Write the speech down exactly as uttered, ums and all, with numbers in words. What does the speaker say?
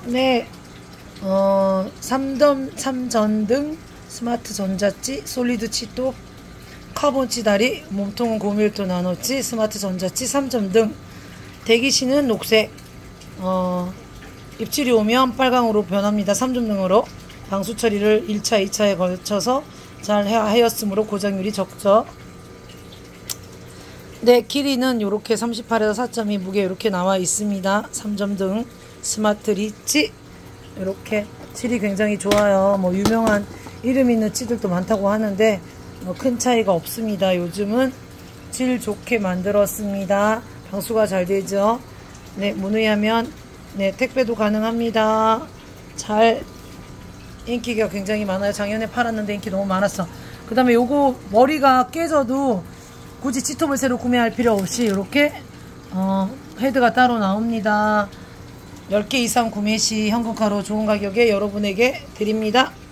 네, 어, 삼 점 삼 전등, 스마트 전자찌, 솔리드 치또, 카본치 다리, 몸통은 고밀도 나노찌, 스마트 전자찌 삼 점등, 대기신은 녹색, 어, 입질이 오면 빨강으로 변합니다. 삼 점등으로 방수 처리를 일 차, 이 차에 걸쳐서 잘 하였으므로 고장률이 적죠. 네, 길이는 이렇게 삼십팔에서 사 점 이, 무게 이렇게 나와 있습니다. 삼 점등, 스마트 리치, 이렇게 질이 굉장히 좋아요. 뭐 유명한 이름 있는 찌들도 많다고 하는데 뭐 큰 차이가 없습니다. 요즘은 질 좋게 만들었습니다. 방수가 잘 되죠. 네, 문의하면 네, 택배도 가능합니다. 잘 인기가 굉장히 많아요. 작년에 팔았는데 인기 너무 많았어. 그 다음에 요거 머리가 깨져도 굳이 치톱을 새로 구매할 필요 없이 이렇게 어, 헤드가 따로 나옵니다. 열 개 이상 구매 시 현금가로 좋은 가격에 여러분에게 드립니다.